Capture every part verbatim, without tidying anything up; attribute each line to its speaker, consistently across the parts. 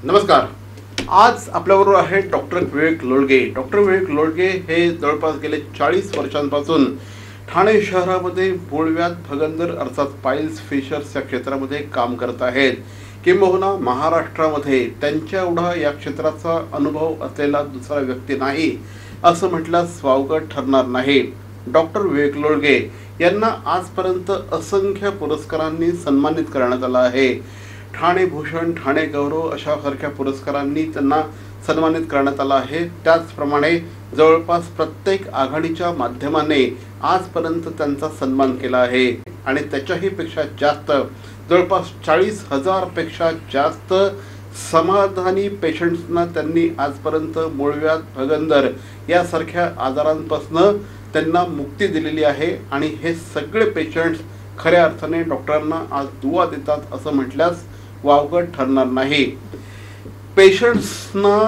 Speaker 1: नमस्कार. आज आपल्याबरोबर आहे डॉक्टर विवेक लोळगे. डॉक्टर विवेक लोळगे हे जवळपास गेले चाळीस वर्षांपासून ठाणे शहरामध्ये मूळव्याध भगंदर अर्थात पाईल्स फिशर्स या क्षेत्रामध्ये काम करत आहेत. किंबहुना महाराष्ट्रामध्ये त्यांच्या एवढा या क्षेत्राचा अनुभव असलेला दुसरा व्यक्ती नाही असं म्हटल्यास वावगं ठरणार नाही. डॉक्टर विवेक लोळगे यांना आजपर्यंत असंख्य पुरस्कारांनी सन्मानित करण्यात आलं आहे. ठाणे भूषण, ठाणे गौरव अशा सारख्या पुरस्कारांनी त्यांना सन्मानित करण्यात आलं आहे. त्याचप्रमाणे जवळपास प्रत्येक आघाडीच्या माध्यमाने आजपर्यंत त्यांचा सन्मान केला आहे आणि त्याच्याही पेक्षा जास्त जवळपास चाळीस हजार पेक्षा जास्त समाधानी पेशंट्सना त्यांनी आजपर्यंत मूळव्याध भगंदर यासारख्या आजारांपासून त्यांना मुक्ती दिलेली आहे. आणि हे सगळे पेशंट्स खऱ्या अर्थाने डॉक्टरांना आज दुवा देतात असं म्हटल्यास वावगं ठरणार नाही. पेशंट्सना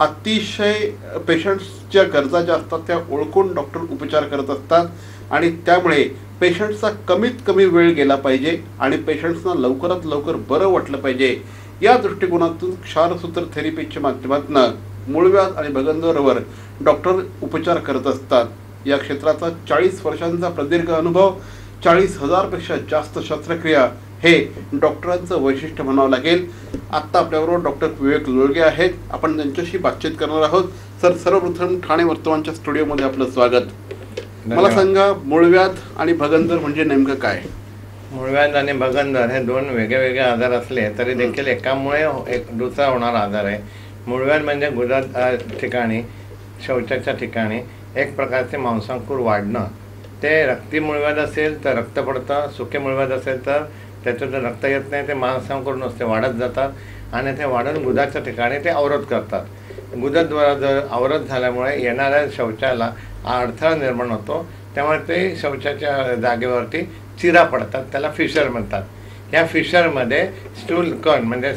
Speaker 1: अतिशय पेशंट्सच्या गरजा ज्या असतात त्या ओळखून डॉक्टर उपचार करत असतात आणि त्यामुळे पेशंट्सचा कमीत कमी वेळ गेला पाहिजे आणि पेशंट्सना लवकरात लवकर बरं वाटलं पाहिजे या दृष्टिकोनातून क्षारसूत्र थेरपीच्या माध्यमातून मूळव्याध आणि भगंदरवर डॉक्टर उपचार करत असतात. या क्षेत्राचा चाळीस वर्षांचा प्रदीर्घ अनुभव, चाळीस हजारपेक्षा जास्त शस्त्रक्रिया हे डॉक्टरांचं वैशिष्ट्य म्हणावं लागेल. आत्ता आपल्याबरोबर डॉक्टर विवेक लोळगे आहेत. आपण त्यांच्याशी बातचीत करणार आहोत. सर, सर्वप्रथम ठाणे वर्तमानच्या स्टुडिओमध्ये आपलं स्वागत. मला सांगा, मूळव्याध आणि भगंदर म्हणजे नेमकं काय?
Speaker 2: मूळव्याध आणि भगंदर हे दोन वेगळे वेगळे आजार असले तरी देखील एकामुळे एक दुसरा होणारा आजार आहे. मूळव्याध म्हणजे गुदा ठिकाणी, शौचाच्या ठिकाणी एक प्रकारचे मांसांकुर वाढणं. ते रक्ती मूळव्याध असेल तर रक्त पडतं, सुके मूळव्याध असेल तर त्याच्यातून रक्त येत नाही, ते मांसांकुर नुसते वाढत जातात आणि ते वाढून गुदाच्या ठिकाणी ते अवरोध करतात. गुदाद्वारा जर अवरोध झाल्यामुळे येणाऱ्या शौचाला अडथळा निर्माण होतो, त्यामुळे ते शौचाच्या जागेवरती चिरा पडतात, त्याला फिशर म्हणतात. या फिशरमध्ये स्टूल कण म्हणजे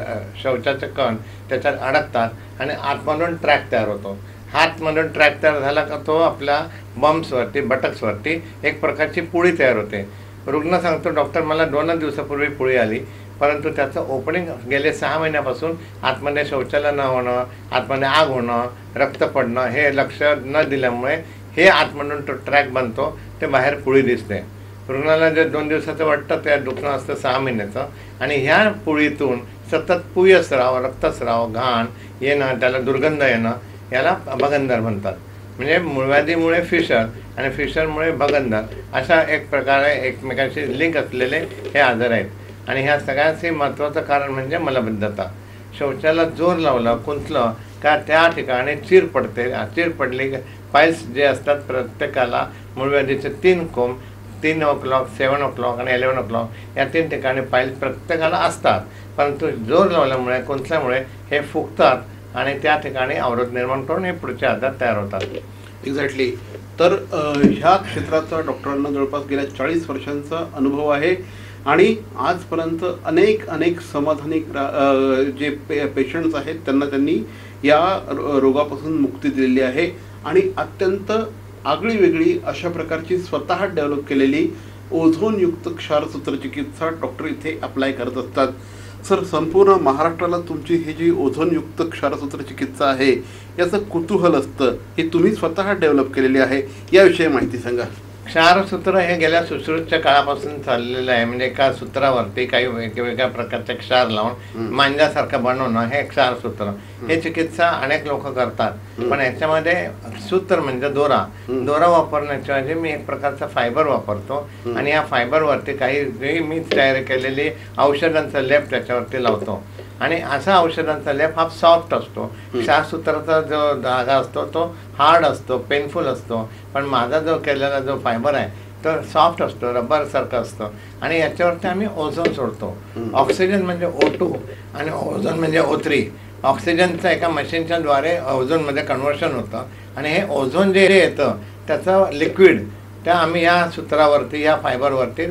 Speaker 2: शौचाचे कण त्याच्यात अडकतात आणि आतमधून ट्रॅक तयार होतो. हातमधून ट्रॅक तयार झाला का तो आपल्या बम्प्सवरती, बटक्सवरती एक प्रकारची पुळी तयार होते. रुग्ण सांगतो, डॉक्टर मला दोनच दिवसापूर्वी पुळी आली, परंतु त्याचं ओपनिंग गेले सहा महिन्यापासून आतमध्ये शौचालय न होणं, आतमध्ये आग होणं, रक्त पडणं हे लक्ष न दिल्यामुळे हे आतमधून तो ट्रॅक बनतो, ते बाहेर पुळी दिसते. रुग्णाला जे दोन दिवसाचं वाटतं त्या दुखणं असतं सहा महिन्याचं आणि ह्या पुळीतून सतत पुयस्राव, रक्तस्राव, घाण येणं, त्याला दुर्गंध येणं याला भगंदर म्हणतात. म्हणजे मूळव्याधीमुळे फिशर आणि फिशरमुळे भगंदर अशा एक प्रकारे एकमेकांशी लिंक असलेले हे आजार आहेत. आणि ह्या सगळ्यांचे महत्त्वाचं कारण म्हणजे मलबद्धता. शौचाला जोर लावलं, कुंचलं का त्या ठिकाणी चीर पडते. चीर पडली पाईल्स जे असतात, प्रत्येकाला मूळव्याधीचे तीन कोंब, तीन o'clock, seven o'clock आणि इलेवन ओ क्लॉक या तीन ठिकाणी पाईल्स प्रत्येकाला असतात, परंतु जोर लावल्यामुळे, कुंचल्यामुळे हे फुगतात आणि त्या ठिकाणी अवरोध निर्माण करून हे पुढचे आजार तयार होतात.
Speaker 1: एक्झॅक्टली. तर ह्या क्षेत्राचा डॉक्टरांना जवळपास गेल्या चाळीस वर्षांचा अनुभव आहे आणि आजपर्यंत अनेक अनेक समाधानी जे पे पेशंट्स आहेत त्यांना त्यांनी या रोगापासून मुक्ती दिलेली आहे. आणि अत्यंत आगळी वेगळी अशा प्रकारची स्वतः डेव्हलप केलेली ओझोनयुक्त क्षारसूत्र चिकित्सा डॉक्टर इथे अप्लाय करत असतात. सर, संपूर्ण महाराष्ट्राला तुमची ही जी ओझोनयुक्त क्षारसूत्र चिकित्सा आहे याचं कुतूहल असतं, हे तुम्ही स्वतः डेव्हलप केलेली आहे, याविषयी माहिती सांगा.
Speaker 2: क्षारसूत्र हे गेल्या सुश्रुतच्या काळापासून चाललेलं आहे. म्हणजे एका सूत्रावरती काही वेगवेगळ्या प्रकारचे क्षार लावून मांजासारखं बनवणं हे क्षारसूत्र. हे चिकित्सा अनेक लोक करतात, पण याच्यामध्ये सूत्र म्हणजे दोरा दोरा वापरण्याच्या ऐवजी मी एक प्रकारचा फायबर वापरतो आणि या फायबरवरती काही मी तयार केलेली औषधांचा लेप त्याच्यावरती लावतो. आणि असा औषधांचा लेप हा सॉफ्ट असतो. क्षारसूत्राचा जो धागा असतो तो हार्ड असतो, पेनफुल असतो, पण माझा जो केलेला जो फायबर आहे तो सॉफ्ट असतो, रबरसारखं असतं. आणि याच्यावरती आम्ही ओझोन सोडतो. ऑक्सिजन म्हणजे ओ टू आणि ओझोन म्हणजे ओ थ्री. ऑक्सिजनचं एका मशीनच्या द्वारे ओझोनमध्ये कन्व्हर्शन होतं आणि हे ओझोन जे येतं त्याचं लिक्विड त्या आम्ही या सूत्रावरती, या फायबरवरती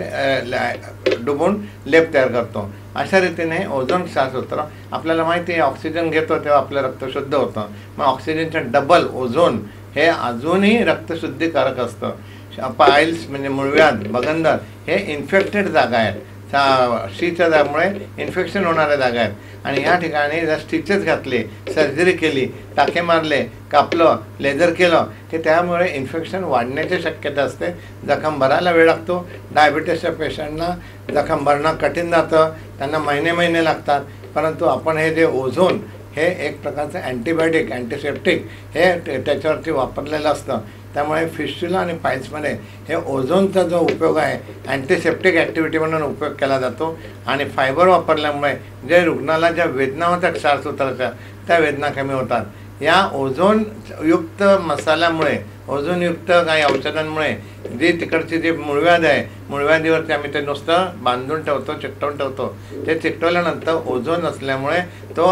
Speaker 2: डुबून लेप तयार करतो. अशा रीतीने ओझोन क्षारसूत्र, आपल्याला माहिती आहे ऑक्सिजन घेतो तेव्हा आपलं रक्त शुद्ध होतं, मग ऑक्सिजनचं डबल ओझोन हे अजूनही रक्तशुद्धीकारक असतं. पाईल्स म्हणजे मूळव्याध, भगंदर हे इन्फेक्टेड जागा आहेत. शीच्या त्यामुळे इन्फेक्शन होणाऱ्या जागा आहेत आणि या ठिकाणी जर स्टिचेस घातले, सर्जरी केली, टाके मारले, कापलं, लेझर केलं की त्यामुळे इन्फेक्शन वाढण्याची शक्यता असते. जखम भरायला वेळ लागतो. डायबिटीसच्या पेशंटना जखम भरणं कठीण जातं, त्यांना महिने महिने लागतात. परंतु आपण हे जे ओझोन हे एक प्रकारचं अँटीबायोटिक, अँटीसेप्टिक हे त्याच्यावरती वापरलेलं असतं. त्यामुळे फिस्टुला आणि पाईल्समध्ये हे ओझोनचा जो उपयोग आहे अँटीसेप्टिक ॲक्टिव्हिटी म्हणून उपयोग केला जातो आणि फायबर वापरल्यामुळे जे रुग्णाला ज्या वेदना होतात क्षारसूत्राच्या त्या वेदना कमी होतात. या ओझोनयुक्त मसाल्यामुळे, ओझोनयुक्त काही औषधांमुळे जी तिकडची जी मूळव्याध आहे, मूळव्याधीवरती आम्ही ते नुसतं बांधून ठेवतो, चिकटवून ठेवतो. ते चिकटवल्यानंतर ओझोन असल्यामुळे तो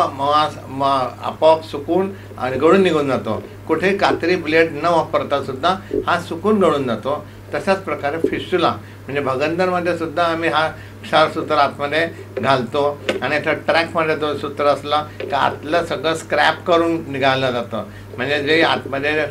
Speaker 2: म आपोआप सुकून आणि गळून निघून जातो. कुठेही कात्री ब्लेड न वापरता सुद्धा हा सुकून गळून जातो. तशाच प्रकारे फिस्टुला म्हणजे भगंदरमध्ये सुद्धा आम्ही हा क्षारसूत्र आतमध्ये घालतो आणि त्या ट्रॅकमध्ये जो सूत्र असला तर आतलं सगळं स्क्रॅप करून निघालं जातं. म्हणजे जे आतमध्ये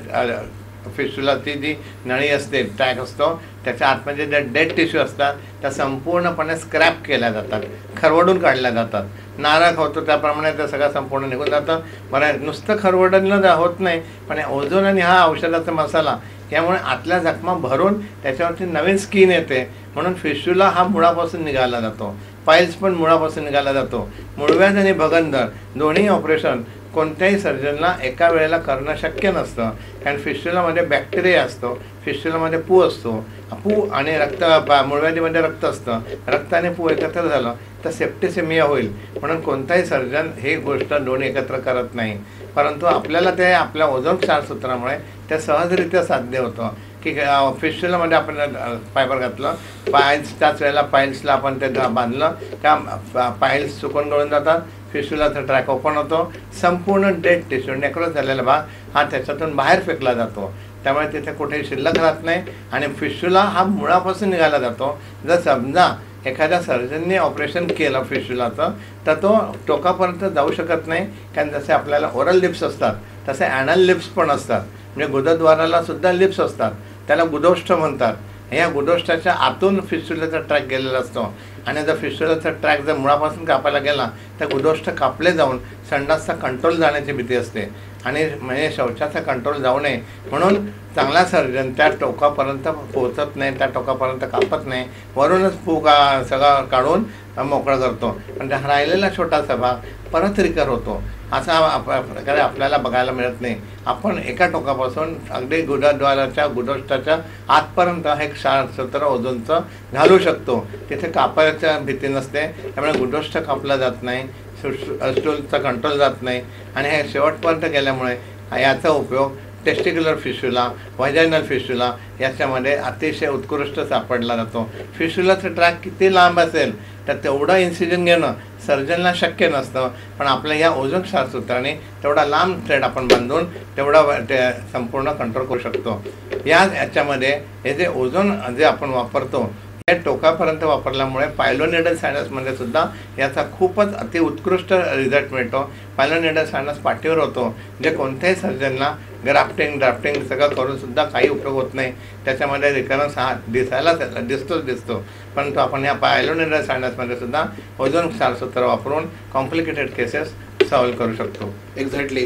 Speaker 2: फिस्टुलाची जी नळी असते, ट्रॅक असतो, त्याच्या आतमध्ये ज्या डेड टिश्यू असतात त्या संपूर्णपणे स्क्रॅप केल्या जातात, खरवडून काढल्या जातात. नारळ होतो त्याप्रमाणे ते सगळं संपूर्ण निघून जातं. बरं, नुसतं खरवडणं होत नाही, पण ओझोन आणि हा औषधाचा मसाला यामुळे आतल्या जखमा भरून त्याच्यावरती नवीन स्किन येते. म्हणून फिस्टुला हा मुळापासून निघाला जातो, पाईल्स पण मुळापासून निघाला जातो. मूळव्याध आणि भगंदर दोन्ही ऑपरेशन कोणत्याही सर्जनला एका वेळेला करणं शक्य नसतं. कारण फिस्टुलामध्ये बॅक्टेरिया असतो, फिस्टुलामध्ये पू असतो. पू आणि रक्त, मूळव्याधीमध्ये रक्त असतं, रक्त आणि पू एकत्र झालं तर सेप्टिसेमिया होईल. म्हणून कोणताही सर्जन हे गोष्ट दोन्ही एकत्र करत नाही. परंतु आपल्याला ते आपल्या ओझोन क्षारसूत्रामुळे ते सहजरित्या साध्य होतं की फिस्टुलामध्ये आपण फायबर घातलं, पाईल्स त्याच वेळेला पाईल्सला आपण ते बांधलं, त्या पाईल्स चुकून गळून जातात, फिस्टुलाचा ट्रॅक ओपन होतो, संपूर्ण डेड टिश्यू नेक्रोज झालेला भाग हा त्याच्यातून बाहेर फेकला जातो. त्यामुळे तिथे कुठेही शिल्लक राहत नाही आणि फिस्टुला हा मुळापासून निघाला जातो. जर समजा एखाद्या सर्जनने ऑपरेशन केलं फिस्टुलाचं तर तो टोकापर्यंत जाऊ शकत नाही. कारण जसे आपल्याला ओरल लिप्स असतात तसे ॲनल लिप्स पण असतात. म्हणजे गुदद्वाराला सुद्धा लिप्स असतात, त्याला गुदोष्ठ म्हणतात. या गुदोष्ठाच्या आतून फिस्टुलाचा ट्रॅक गेलेला असतो आणि जर फिस्टुलाचा ट्रॅक जर मुळापासून कापायला गेला तर गुदोष्ठ कापले जाऊन संडासचा कंट्रोल जाण्याची भीती असते आणि म्हणजे शौचाचा कंट्रोल जाऊ नये म्हणून चांगला सर्जन त्या टोकापर्यंत पोहोचत नाही, त्या टोकापर्यंत कापत नाही, वरूनच पू का सगळं काढून मोकळं करतो. पण त्या राहिलेला छोटासा भाग परत रिकर होतो. असा प्रकारे आपल्याला बघायला मिळत नाही. आपण एका टोकापासून अगदी गुदद्वाराच्या गुदोष्ठाच्या आतपर्यंत हे क्षारसूत्र ओझोनचं घालू शकतो. तिथे कापायच्या भीती नसते, त्यामुळे गुदोष्ठ कापला जात नाही, स्टूलचा कंट्रोल जात नाही आणि हे शेवटपर्यंत गेल्यामुळे याचा उपयोग टेस्टिक्युलर फिस्टुला, व्हाजायनल फिस्टुला याच्यामध्ये अतिशय उत्कृष्ट सापडला जातो. फिस्टुलाचं ट्रॅक किती लांब असेल तर तेवढं इन्सिजन घेणं सर्जनला शक्य नसतं. पण आपल्या या ओझोन क्षारसूत्राने तेवढा लांब थ्रेड आपण बांधून तेवढा ते संपूर्ण कंट्रोल करू शकतो. या याच्यामध्ये हे जे ओझोन जे आपण वापरतो हे टोकापर्यंत वापरल्यामुळे पायलोनिडल सायनसमध्ये सुद्धा याचा खूपच अति उत्कृष्ट रिझल्ट मिळतो. पायलोनिडल सायनस पाठीवर होतो, जे कोणत्याही सर्जनला ग्राफ्टिंग ड्राफ्टिंग सगळं करून सुद्धा काही उपयोग होत नाही. त्याच्यामध्ये रिकरन्स हा दिसायला दिसतोच दिसतो. परंतु आपण या पायलोनिडल सायनसमध्ये सुद्धा ओझोन क्षारसूत्र वापरून कॉम्प्लिकेटेड केसेस सॉल्व्ह करू शकतो.
Speaker 1: एक्झॅक्टली.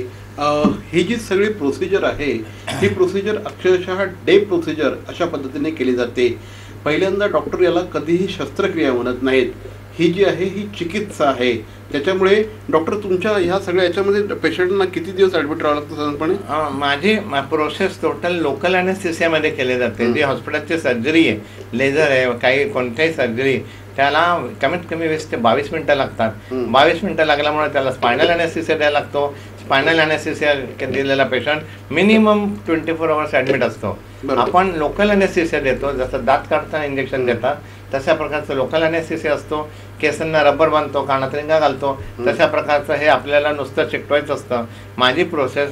Speaker 1: ही जी सगळी प्रोसिजर आहे ही प्रोसिजर अक्षरशः डे प्रोसिजर अशा पद्धतीने केली जाते. पहिल्यांदा डॉक्टर याला कधीही शस्त्रक्रिया म्हणत नाहीत. ही जी आहे ही चिकित्सा आहे. त्याच्यामुळे डॉक्टर तुमच्या ह्या सगळ्या याच्यामध्ये पेशंटना किती दिवस ॲडमिट राहावं लागतं साधारणपणे?
Speaker 2: माझी प्रोसेस टोटल लोकल ॲनेस्थेसियामध्ये केली जाते. जी हॉस्पिटलची सर्जरी आहे, लेझर आहे, काही कोणत्याही सर्जरी त्याला कमीत कमी वीस ते बावीस मिनटं लागतात. बावीस मिनटं लागल्यामुळे त्याला स्पायनल ॲनेस्थेसिया द्यायला लागतो. स्पायनल ॲनेस्थेसिया दिलेला patient minimum twenty four hours admit असतो. आपण लोकल ॲनेस्थेसिया देतो, जसं दात काढताना इंजेक्शन देतात तशा प्रकारचं लोकल ॲनेस्थेसिया असतो. केसांना रबर बांधतो, कानात रिंगा घालतो, तशा प्रकारचं हे आपल्याला नुसतं चिकटवायचं असतं. माझी प्रोसेस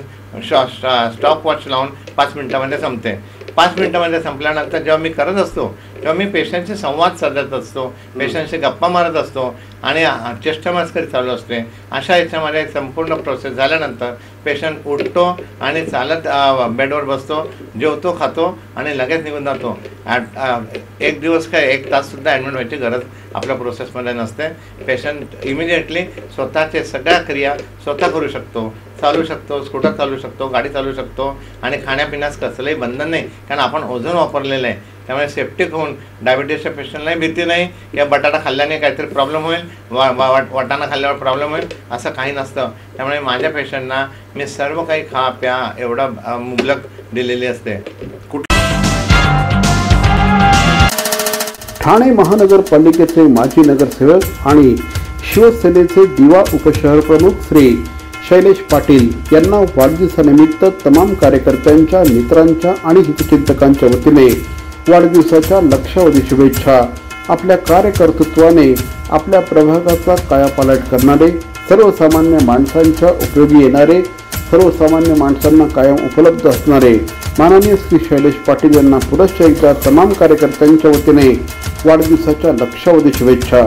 Speaker 2: स्टॉप वॉच लावून पाच मिनटामध्ये संपते. पाच मिनटामध्ये संपल्यानंतर जेव्हा मी करत असतो तेव्हा मी पेशंटशी संवाद साधत असतो, पेशंटशी गप्पा मारत असतो आणि चेष्टामस्करी चालू असते. अशा याच्यामध्ये संपूर्ण प्रोसेस झाल्यानंतर पेशंट उठतो आणि चालत बेडवर बसतो, जेवतो, खातो आणि लगेच निघून जातो. एक दिवस काय एक ताससुद्धा ॲडमिट व्हायची गरज आपल्या प्रोसेसमध्ये नसते. पेशंट इमिडिएटली स्वतःचे सगळ्या क्रिया स्वतः करू शकतो, चालू शकतो, स्कूटर चालू शकतो, गाडी चालू शकतो आणि खाण्यापिण्यास कसलंही बंधन नाही, कारण आपण ओझोन वापरलेलं आहे. त्यामुळे सेफ्टिक होऊन डायबिटीसच्या पेशंटलाही भीती नाही की बटाटा खाल्ल्याने काहीतरी प्रॉब्लेम होईल, वा वा वाटाणा खाल्ल्यावर प्रॉब्लेम होईल, असं काही नसतं. त्यामुळे माझ्या पेशंटना मी सर्व काही खा प्या एवढा मुबलक दिलेली असते.
Speaker 1: ठाणे महानगरपालिकेचे माजी नगरसेवक आणि शिवसेनेचे दिवा उपशहर प्रमुख श्री शैलेश पाटील यांना वाढदिवसानिमित्त तमाम कार्यकर्त्यांच्या, मित्रांच्या आणि हितचिंतकांच्या वतीने वाढदिवसाच्या लक्षावधी शुभेच्छा. आपल्या कार्यकर्तृत्वाने आपल्या प्रभागाचा कायापालट करणारे, सर्वसामान्य माणसांच्या उपयोगी येणारे, सर्वसामान्य माणसांना कायम उपलब्ध असणारे माननीय श्री शैलेश पाटील यांना पुनश्च एकदा तमाम कार्यकर्त्यांच्या वतीने वाढदिवसाच्या लक्षावधी शुभेच्छा.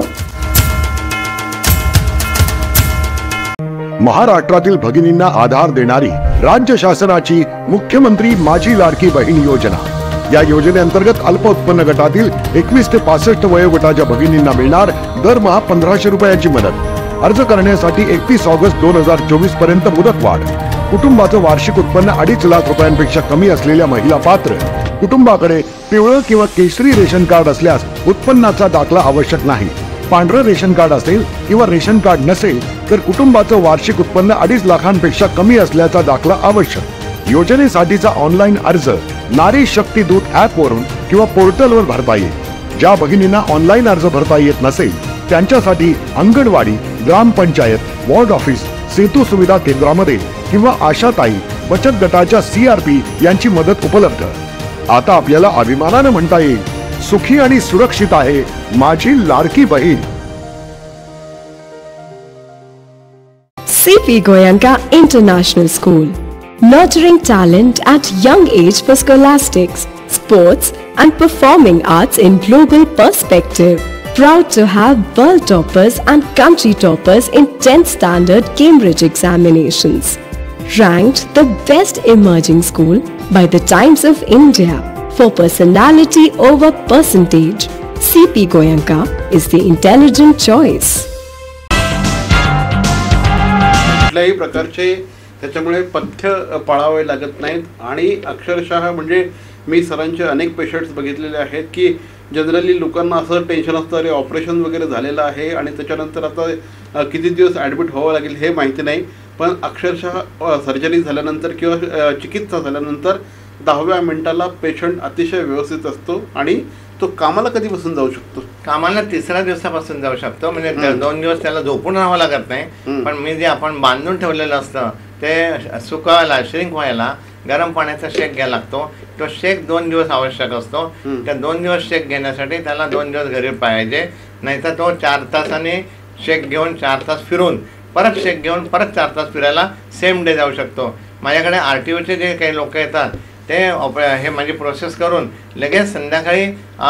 Speaker 3: महाराष्ट्रातील भगिनींना आधार देणारी राज्य शासनाची मुख्यमंत्री माझी लाडकी बहीण योजना. या योजनेअंतर्गत अल्प उत्पन्न गटातील एकवीस ते पासष्ट वयोगटाच्या भगिनींना मिळणार दरमहा पंधराशे रुपयाची मदत. अर्ज करण्यासाठी एकतीस ऑगस्ट दोन हजार चोवीस पर्यंत मुदतवाढ. कुटुंबाचं वार्षिक उत्पन्न अडीच लाख रुपयांपेक्षा कमी असलेल्या महिला पात्र. कुटुंबाकडे पिवळं किंवा केशरी रेशन कार्ड असल्यास उत्पन्नाचा दाखला आवश्यक नाही. पांढरं रेशन कार्ड असेल किंवा रेशन कार्ड नसेल तर कुटुंबाचं वार्षिक उत्पन्न अडीच लाखांपेक्षा कमी असल्याचा दाखला आवश्यक. योजनेसाठीचा ऑनलाईन अर्ज नारी शक्ती दूत ऍप वरून किंवा पोर्टलवर भरता येईल. ज्या भगिनींना ऑनलाईन अर्ज भरता येत नसेल त्यांच्यासाठी अंगणवाडी, ग्रामपंचायत, वॉर्ड ऑफिस, सेतू सुविधा केंद्रामध्ये किंवा आशाताई बचत गटाच्या सीआरपी यांची मदत उपलब्ध. आता आपल्याला अभिमानाने म्हणता येईल, सुखी आणि सुरक्षित आहे माझी Ladki Bahin.
Speaker 4: C P Goenka International School, nurturing talent at young age for scholastics, sports and performing arts in global perspective. Proud to have world toppers and country toppers in tenth standard Cambridge examinations. Ranked the best emerging school by the Times of India for personality over percentage. C P Goenka is the intelligent choice.
Speaker 1: कुठल्याही प्रकारचे त्याच्यामुळे पथ्य पाळावे लागत नाहीत आणि अक्षरशः म्हणजे मी सरांचे अनेक पेशंट्स बघितलेले आहेत की जनरली लोकांना असं टेन्शन असतं, अरे ऑपरेशन वगैरे झालेलं आहे आणि त्याच्यानंतर आता किती दिवस ॲडमिट व्हावं लागेल हे माहिती नाही. पण अक्षरशः सर्जरी झाल्यानंतर किंवा चिकित्सा झाल्यानंतर दहाव्या मिनिटाला पेशंट अतिशय व्यवस्थित असतो आणि तो कामाला कधीपासून जाऊ शकतो?
Speaker 2: कामाला तिसऱ्या दिवसापासून जाऊ शकतो. म्हणजे दोन दिवस त्याला झोपून राहावं लागत नाही. पण मी जे आपण बांधून ठेवलेलं असतं ते सुकायला, श्रिंक व्हायला गरम पाण्याचा शेक घ्यायला लागतो. तो शेक दोन दिवस आवश्यक असतो. त्या दोन दिवस शेक घेण्यासाठी त्याला दोन दिवस घरी पाहिजे, नाहीतर तो चार तासाने शेक घेऊन चार तास फिरून परत शेक घेऊन परत चार तास फिरायला सेम डे जाऊ शकतो. माझ्याकडे आर टी ओचे जे काही लोक येतात ते हे माझी प्रोसेस करून लगेच संध्याकाळी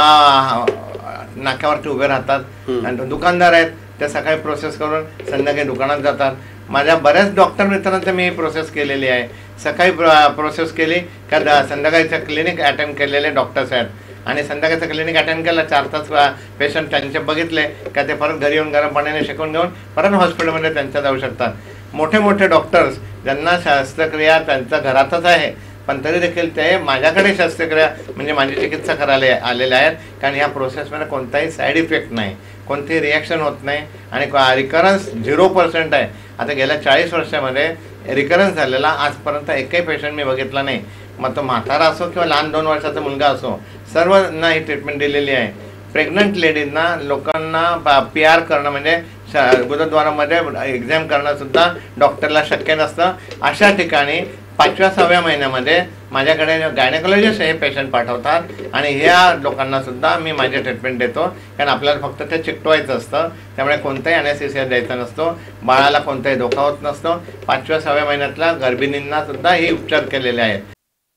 Speaker 2: नाक्यावरती उभे राहतात. आणि दुकानदार आहेत ते सकाळी प्रोसेस करून संध्याकाळी दुकानात जातात. माझ्या बऱ्याच डॉक्टर मित्रांचं मी ही प्रोसेस केलेली आहे. सकाळी प्रोसेस केली का संध्याकाळीचं क्लिनिक अटेंड केलेले डॉक्टर्स आहेत आणि संध्याकाळचं क्लिनिक अटेंड केलं, चार तास पेशंट त्यांचे बघितले का ते परत घरी येऊन गरम पाण्याने शेकून घेऊन परत हॉस्पिटलमध्ये त्यांच्या जाऊ शकतात. मोठे मोठे डॉक्टर्स ज्यांना शस्त्रक्रिया त्यांच्या घरातच आहे पण तरी देखील ते माझ्याकडे शस्त्रक्रिया म्हणजे माझी चिकित्सा करायला आलेले आहेत, कारण या प्रोसेसमध्ये कोणताही साईड इफेक्ट नाही, कोणतीही रिॲक्शन होत नाही आणि रिकरन्स झिरो पर्सेंट आहे. आता गेल्या चाळीस वर्षामध्ये रिकरन्स झालेला आजपर्यंत एकही पेशंट मी बघितला नाही. मग तो म्हातारा असो किंवा लहान दोन वर्षाचा मुलगा असो, सर्वांना ही ट्रीटमेंट दिलेली आहे. प्रेग्नंट लेडीजना लोकांना पी आर करणं म्हणजे गुरुद्वारामध्ये एक्झाम करणंसुद्धा डॉक्टरला शक्य नसतं. अशा ठिकाणी पाचव्या सहाव्या महिन्यामध्ये माझ्याकडे गायनेकोलॉजिस्ट हे पेशंट पाठवतात आणि ह्या लोकांनासुद्धा मी माझे ट्रीटमेंट देतो, कारण आपल्याला फक्त ते चिकटवायचं असतं. त्यामुळे कोणताही अनेस्थेसिया द्यायचा नसतो, बाळाला कोणताही धोका होत नसतो. पाचव्या सहाव्या महिन्यातल्या गर्भिणींनासुद्धा हे उपचार केलेले आहेत.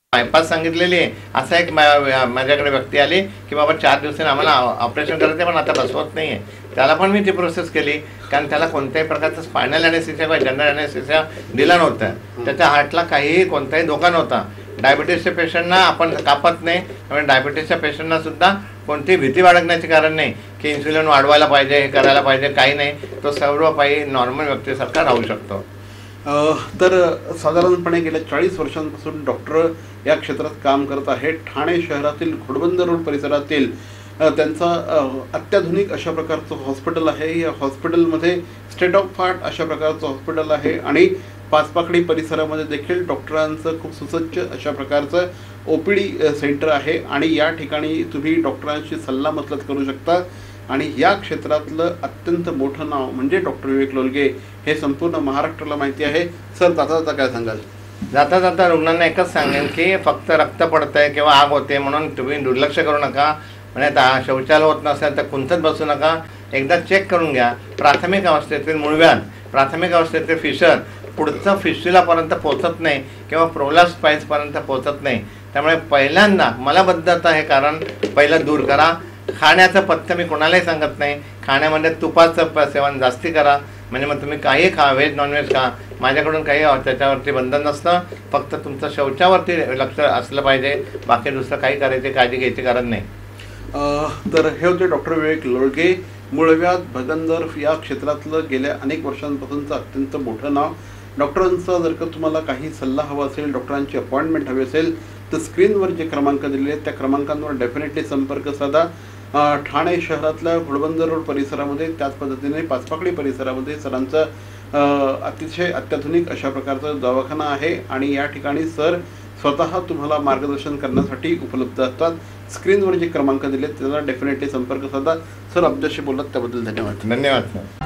Speaker 2: बायपास सांगितलेली आहे. असा एक मा- माझ्याकडे व्यक्ती आली की बाबा चार दिवसांनी आम्हाला ऑपरेशन करायचं पण आता बसवत नाही आहे. त्याला पण मी ती प्रोसेस केली, कारण त्याला कोणत्याही प्रकारचं स्पायनल ॲनेस्थेसिया किंवा जनरल ॲनेस्थेसिया दिला नव्हता. त्याच्या हार्टला काहीही कोणताही धोका नव्हता. डायबिटीसच्या पेशंटना आपण कापत नाही, त्यामुळे डायबिटीसच्या पेशंटना सुद्धा कोणतीही भीती बाळगण्याचे कारण नाही की इन्सुलिन वाढवायला पाहिजे, हे करायला पाहिजे, काही नाही. तो सर्व काही नॉर्मल व्यक्तीसारखा राहू शकतो.
Speaker 1: अ, तर साधारणपणे गेल्या चाळीस वर्षांपासून डॉक्टर या क्षेत्रात काम करत आहेत. ठाणे शहरातील घोडबंदर रोड परिसरातील अ, त्यांचा अ, अत्याधुनिक अशा प्रकारचं हॉस्पिटल आहे. या हॉस्पिटलमध्ये स्टेट ऑफ आर्ट अशा प्रकारचं हॉस्पिटल आहे आणि पाचपाकडी परिसरामध्ये देखील डॉक्टरांचं खूप सुसज्ज अशा प्रकारचं ओ पी डी सेंटर आहे आणि या ठिकाणी तुम्ही डॉक्टरांशी सल्लामसलत करू शकता. आणि या क्षेत्रातलं अत्यंत मोठं नाव म्हणजे डॉक्टर विवेक लोलगे हे संपूर्ण महाराष्ट्राला माहिती आहे. सर, जाता जाता काय सांगाल?
Speaker 2: जाता जाता रुग्णांना एकच सांगेन की फक्त रक्त पडतंय किंवा आग होते म्हणून तुम्ही दुर्लक्ष करू नका. म्हणजे आता शौचालय होत नसेल तर कुंथत बसू नका. एकदा चेक करून घ्या. प्राथमिक अवस्थेतील मूळव्याध, प्राथमिक अवस्थेतील फिशर पुढचं फिस्ट्युलापर्यंत पोचत नाही किंवा प्रोलॅप्स पाईल्सपर्यंत पोचत नाही. त्यामुळे पहिल्यांदा मलबद्धता हे कारण पहिलं दूर करा. खाण्याचं पथ्य मी कोणालाही सांगत नाही. खाण्यामध्ये तुपाचं प सेवन जास्ती करा. म्हणजे मग तुम्ही काही खा, व्हेज नॉनव्हेज खा, माझ्याकडून काही त्याच्यावरती बंधन नसतं. फक्त तुमचं शौचावरती लक्ष असलं पाहिजे, बाकी दुसरं काही करायची काळजी घ्यायची गरज नाही.
Speaker 1: तर हे होते डॉक्टर विवेक लोळगे. मूळव्याध, भगंदर या क्षेत्रातलं गेल्या अनेक वर्षांपासूनचं अत्यंत मोठं नाव. डॉक्टरांचा जर का तुम्हाला काही सल्ला हवा असेल, डॉक्टरांची अपॉइंटमेंट हवी असेल तर स्क्रीनवर जे क्रमांक दिलेले आहेत त्या क्रमांकांवर डेफिनेटली संपर्क साधा. ठाणे शहरातल्या घोडबंदर रोड परिसरामध्ये, त्याच पद्धतीने पाचपाकडी परिसरामध्ये सरांचं अतिशय अत्याधुनिक अशा प्रकारचा दवाखाना आहे आणि या ठिकाणी सर स्वतः तुम्हाला मार्गदर्शन करण्यासाठी उपलब्ध असतात. स्क्रीनवर जे क्रमांक दिलेत त्याला डेफिनेटली संपर्क साधा. सर, आमच्याशी बोलत त्याबद्दल धन्यवाद.
Speaker 2: धन्यवाद सर.